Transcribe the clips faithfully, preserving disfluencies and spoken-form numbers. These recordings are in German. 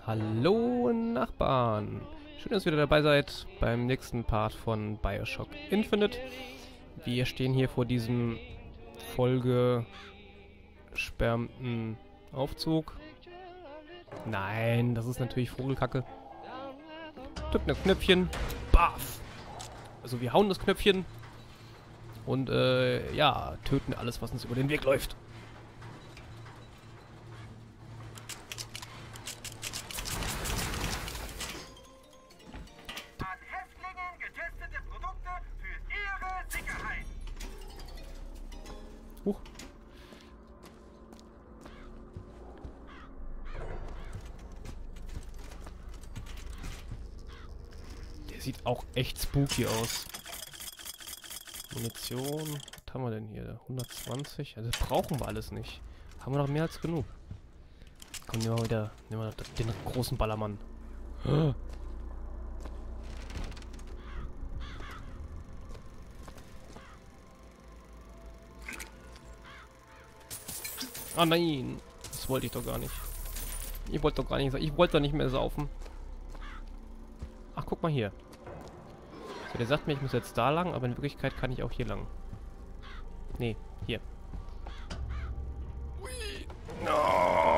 Hallo Nachbarn! Schön, dass ihr wieder dabei seid beim nächsten Part von BioShock Infinite. Wir stehen hier vor diesem vollgesperrten Aufzug. Nein, das ist natürlich Vogelkacke. Drückt das Knöpfchen. Baff! Also wir hauen das Knöpfchen und äh, ja, töten alles, was uns über den Weg läuft. Huch. Der sieht auch echt spooky aus. Munition. Was haben wir denn hier? hundertzwanzig? Also das brauchen wir alles nicht. Haben wir noch mehr als genug. Komm, nehmen wir wieder nehmen wir den großen Ballermann. Ah nein, das wollte ich doch gar nicht. Ich wollte doch gar nicht, ich wollte doch nicht mehr saufen. Ach, guck mal hier. So, der sagt mir, ich muss jetzt da lang, aber in Wirklichkeit kann ich auch hier lang. Nee, hier. Oh.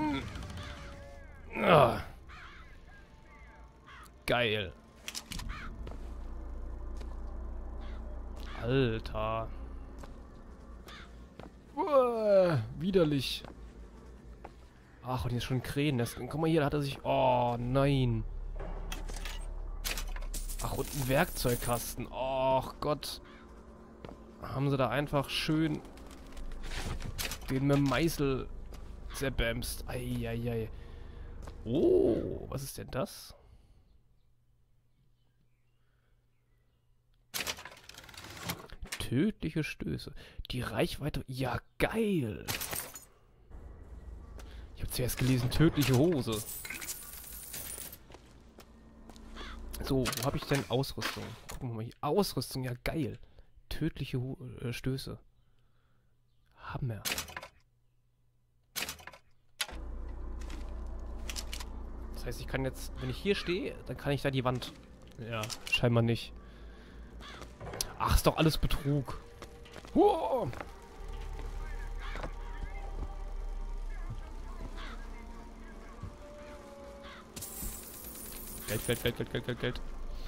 Oh. Geil. Alter. Uah, widerlich. Ach, und hier ist schon ein Krähennest. Guck mal hier, da hat er sich... Oh, nein. Ach, und ein Werkzeugkasten. Och Gott. Haben sie da einfach schön den mit dem Meißel zerbämst. Eieiei. Oh, was ist denn das? Tödliche Stöße. Die Reichweite... Ja, geil. Ich habe zuerst gelesen, tödliche Hose. So, wo habe ich denn Ausrüstung? Gucken wir mal hier. Ausrüstung, ja geil. Tödliche Ho äh, Stöße. Hammer. Das heißt, ich kann jetzt, wenn ich hier stehe, dann kann ich da die Wand... Ja, scheinbar nicht. Ach, ist doch alles Betrug. Huh! Geld, Geld, Geld, Geld, Geld, Geld, Geld.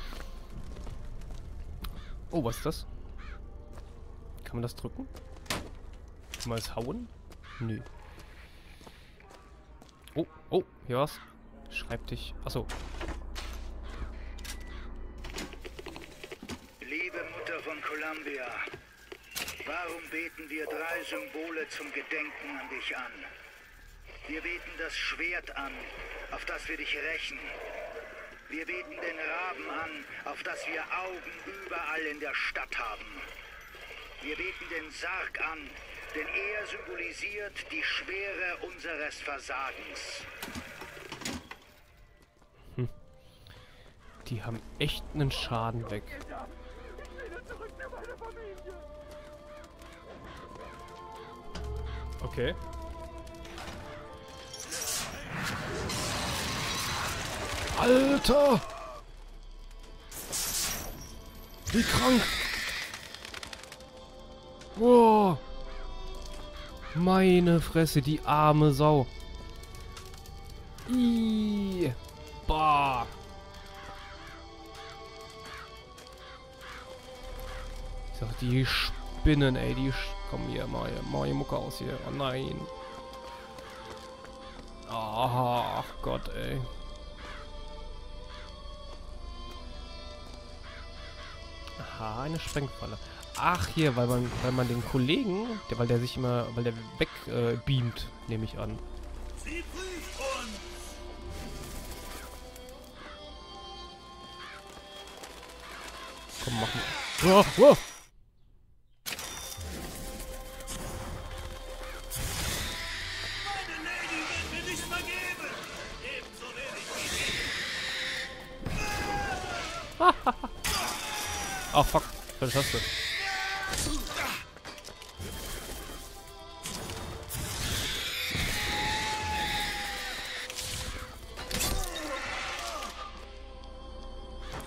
Oh, was ist das? Kann man das drücken? Kann man das hauen? Nö. Oh, oh, hier was? Schreibtisch. Achso. Liebe Mutter von Columbia, warum beten wir drei Symbole zum Gedenken an dich an? Wir beten das Schwert an, auf das wir dich rächen. Wir beten den Raben an, auf das wir Augen überall in der Stadt haben. Wir beten den Sarg an, denn er symbolisiert die Schwere unseres Versagens. Hm. Die haben echt einen Schaden weg. Okay. Alter! Wie krank! Wow! Meine Fresse, die arme Sau. Ih! Bah! Ich sag, die Spinnen, ey, die... Sch Komm hier, mal hier, mal hier Mucke aus hier. Oh nein. Ach Gott, ey. Aha, eine Sprengfalle. Ach, hier, weil man, weil man den Kollegen, der, weil der sich immer, weil der weg äh, beamt, nehme ich an. Sie prüft uns! Komm, machen. Wow, wow. Meine Lady wird mir nicht vergeben! Ebenso wenig wie Sie! Ach, fuck. Was hast du?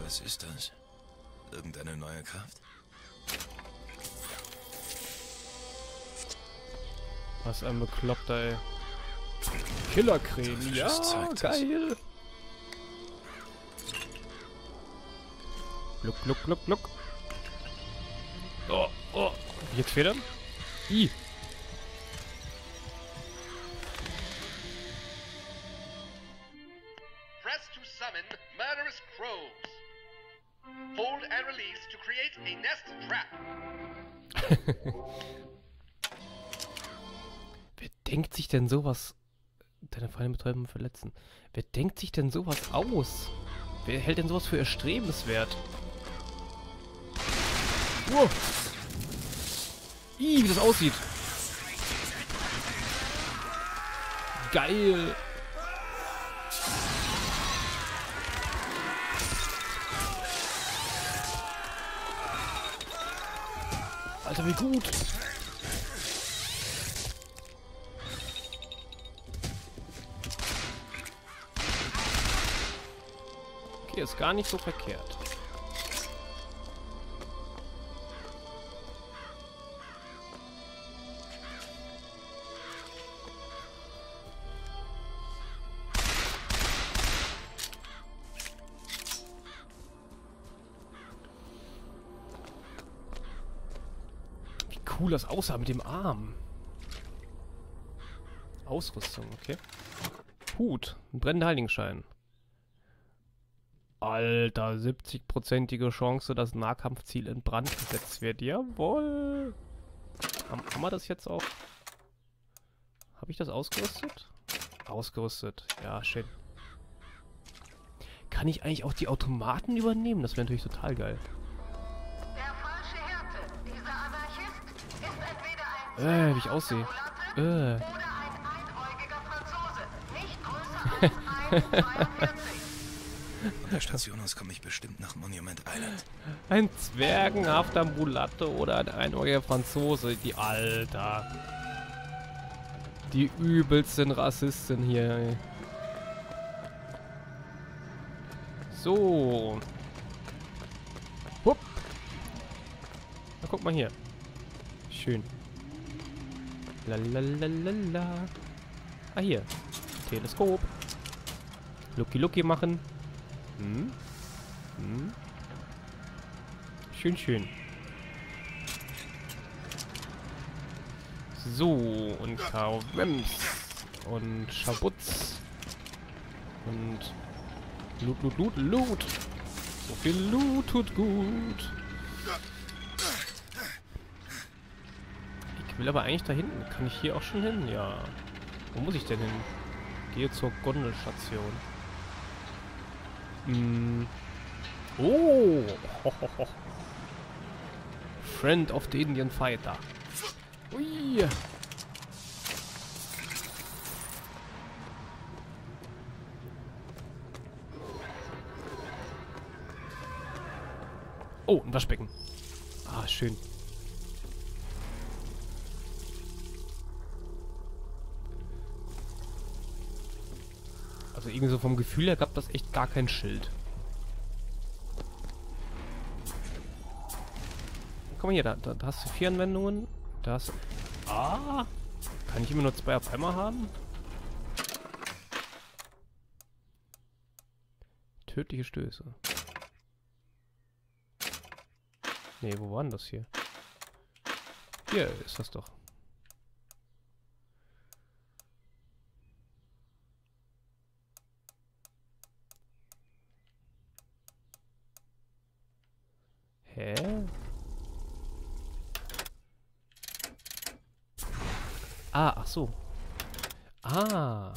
Was ist das? Irgendeine neue Kraft? Was ein Bekloppter, ey. Killercreme, ja, geil. Gluck, gluck, gluck, gluck. Oh, oh. Jetzt Federn? I. Press to summon murderous crows. Hold and release to create a nest trap. Wer denkt sich denn sowas... Deine Feinde betreiben und verletzen. Wer denkt sich denn sowas aus? Wer hält denn sowas für erstrebenswert? Wow. Ih, wie das aussieht. Geil. Alter, wie gut. Okay, ist gar nicht so verkehrt. Cool das aussah mit dem Arm. Ausrüstung, okay. Hut, ein brennender Heiligenschein. Alter, siebzig-prozentige Chance, dass Nahkampfziel in Brand gesetzt wird. Jawohl. Haben, haben wir das jetzt auch? Habe ich das ausgerüstet? Ausgerüstet. Ja, schön. Kann ich eigentlich auch die Automaten übernehmen? Das wäre natürlich total geil. Äh, wie ich aussehe. Äh. Von der Station aus komme ich bestimmt nach Monument Island. Ein zwergenhafter Mulatte oder ein einäugiger Franzose. Die Alter. Die übelsten Rassisten hier. Ey. So. Hupp. Na, guck mal hier. Schön. Lalalala. Ah, hier. Teleskop. Lucky Lucky machen. Hm. Hm. Schön, schön. So, und Kauwems. Und Schabutz. Und Loot, Loot, Loot, Loot. So viel Loot tut gut. Ich will aber eigentlich da hinten. Kann ich hier auch schon hin? Ja. Wo muss ich denn hin? Gehe zur Gondelstation. Hm. Oh! Hohoho. Friend of the Indian Fighter. Ui! Oh, ein Waschbecken. Ah, schön. Also irgendwie so vom Gefühl her gab das echt gar kein Schild. Guck mal hier, da, da, da hast du vier Anwendungen. Da hast du... Ah! Kann ich immer nur zwei auf einmal haben? Tödliche Stöße. Nee, wo war denn das hier? Hier ist das doch. Hä? Ah, ach so. Ah.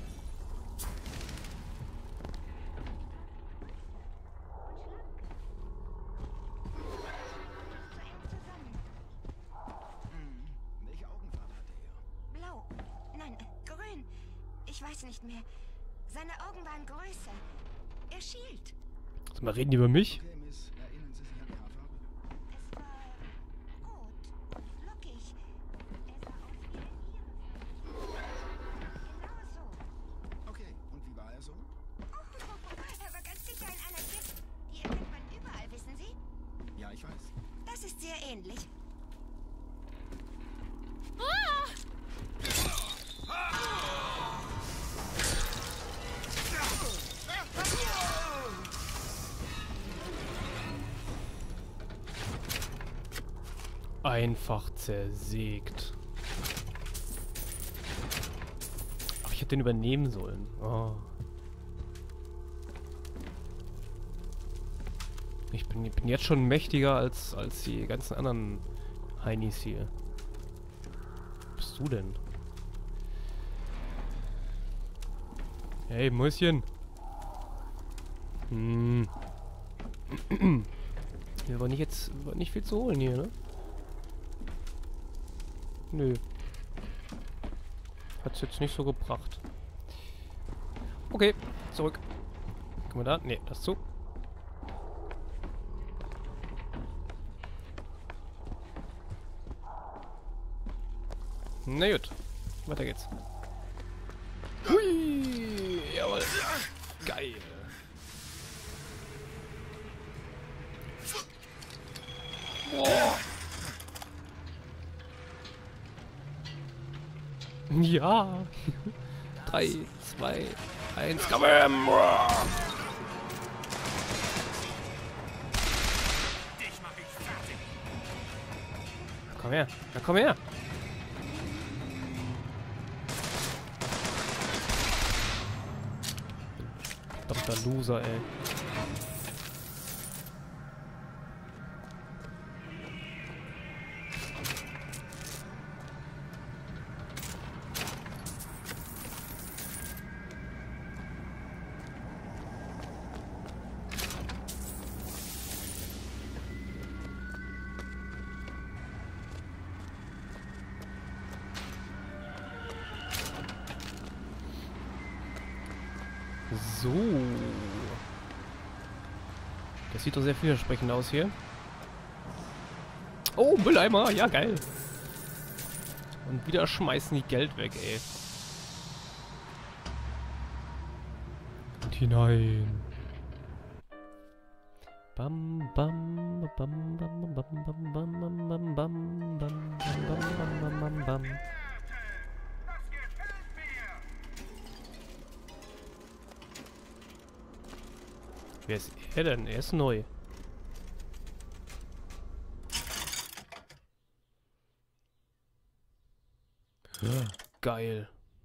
Welche Augenfarbe hatte er? Blau. Nein, äh, grün. Ich weiß nicht mehr. Seine Augen waren größer. Er schielt. Sag mal, reden die über mich? Okay, Miss, erinnern Sie sich an die Haarfarbe? Es war rot, lockig. Er sah aus wie ein Iris. Genau so. Okay, und wie war er so? Oh, er war ganz sicher in einer Gift. Die ähnlich. Einfach zersägt. Ach, ich hätte den übernehmen sollen. Oh. Ich bin, bin jetzt schon mächtiger als, als die ganzen anderen Heinis hier. Was bist du denn? Hey, Mäuschen. Hm. Wir wollen nicht jetzt nicht viel zu holen hier, ne? Nö. Hat's jetzt nicht so gebracht. Okay, zurück. Können wir da? Ne, das zu. Na gut. Weiter geht's. Hui! Jawohl. Geil. Boah. Ja. drei, zwei, eins, komm her. Komm her. Na, komm her. Verdammter Loser, ey. So. Das sieht doch sehr vielversprechend aus hier. Oh, Mülleimer. Ja, geil. Und wieder schmeißen die Geld weg, ey. Und hinein. Bam, bam, bam, bam, bam, bam, bam, bam, bam, bam, bam, bam, bam, bam, bam. Wer ist er denn? Er ist neu. Ja, geil.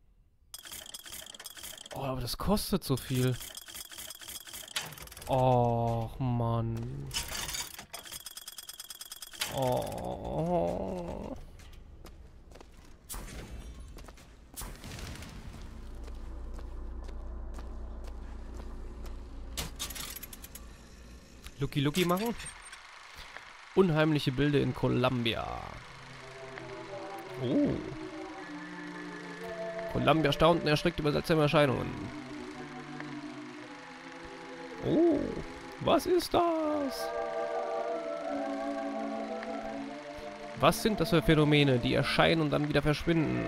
Oh, aber das kostet so viel. Och, Mann. Oh. Lucky Lucky machen. Unheimliche Bilder in Columbia. Oh. Columbia staunt und erschreckt über seltsame Erscheinungen. Oh. Was ist das? Was sind das für Phänomene, die erscheinen und dann wieder verschwinden?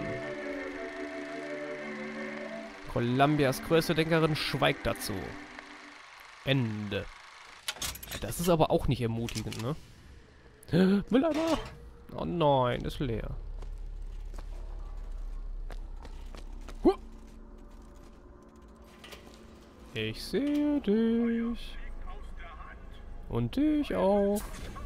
Columbias größte Denkerin schweigt dazu. Ende. Das ist aber auch nicht ermutigend, ne? Mülleimer! Oh nein, ist leer. Huh. Ich sehe dich. Und dich auch.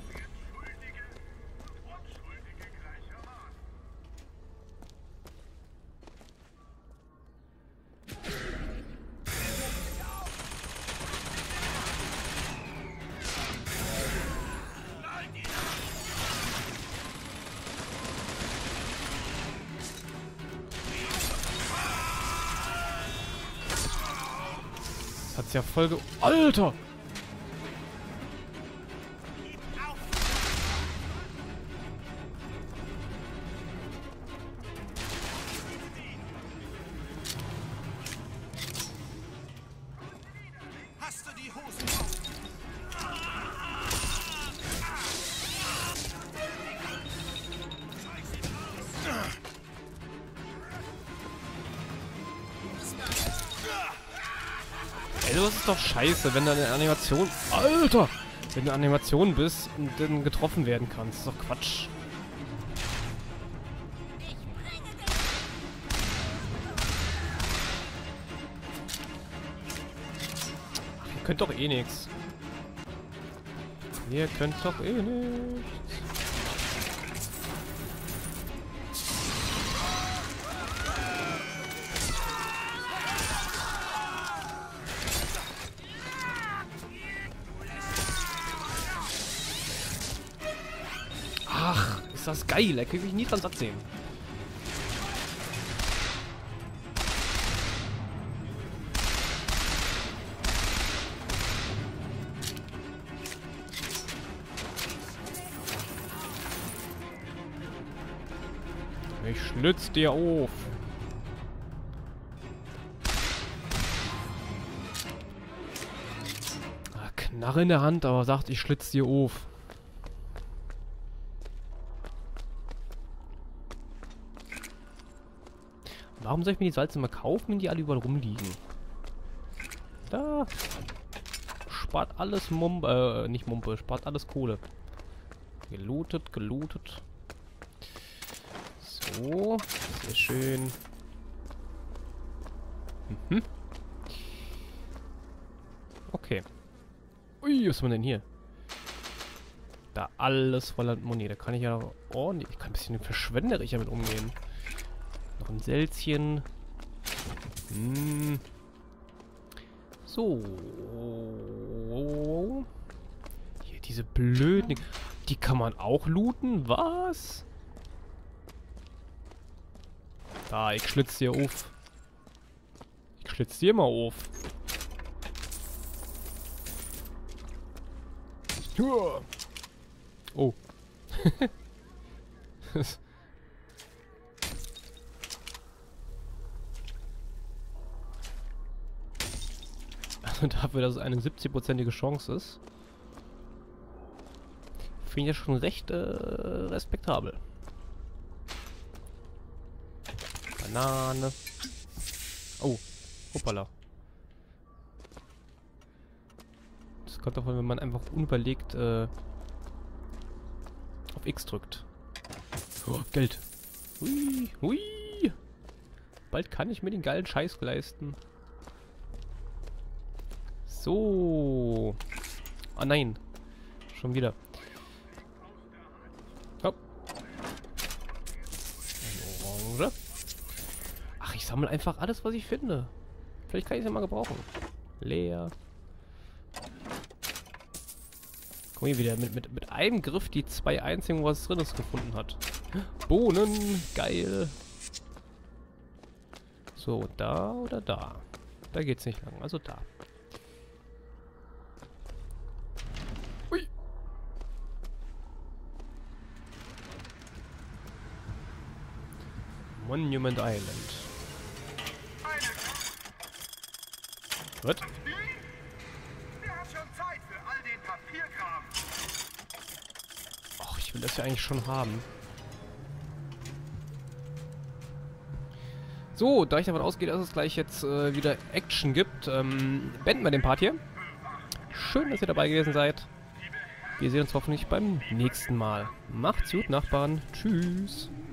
Hat's ja voll ge... Alter! Hast du die Hosen auf? Ey, das ist doch scheiße, wenn da eine Animation... Alter! wenn du in Animation bist und dann getroffen werden kannst. Das ist doch Quatsch. Ach, ihr könnt doch eh nichts. Ihr könnt doch eh nichts. Ach, ist das geil. Da kriege ich nie dran satt sehen. Ich schlitz dir auf. Ah, Knarre in der Hand, aber sagt, ich schlitz dir auf. Warum soll ich mir die Salze mal kaufen, wenn die alle überall rumliegen? Da. Spart alles Mumpe, äh, nicht Mumpe, spart alles Kohle. Gelootet, gelootet. So, sehr schön. Mhm. Okay. Ui, was haben wir denn hier? Da alles voller Moni. Da kann ich ja noch ordentlich... Ich kann ein bisschen verschwenderisch damit umgehen. Noch ein Selzchen. Hm. So. Hier, diese blöden... Die kann man auch looten? Was? Da, ich schlitz dir auf. Ich schlitz dir mal auf. Oh. Also dafür, dass es eine siebzig-prozentige Chance ist, finde ich ja schon recht äh, respektabel. Banane. Oh, hoppala. Das kommt davon, wenn man einfach unüberlegt äh, auf X drückt. Oh, Geld. Hui, hui. Bald kann ich mir den geilen Scheiß leisten. So. Ah nein. Schon wieder. Oh. Eine Orange. Ach, ich sammle einfach alles, was ich finde. Vielleicht kann ich es ja mal gebrauchen. Leer. Guck mal wieder, mit, mit, mit einem Griff die zwei einzigen, was drin ist, gefunden hat. Bohnen, geil. So, da oder da? Da geht's nicht lang, also da. Ui. Monument Island. Was? Wer hat schon Zeit für all den Papierkram? Och, ich will das ja eigentlich schon haben. So, da ich davon ausgehe, dass es gleich jetzt äh, wieder Action gibt, ähm, beenden wir den Part hier. Schön, dass ihr dabei gewesen seid. Wir sehen uns hoffentlich beim nächsten Mal. Macht's gut, Nachbarn. Tschüss.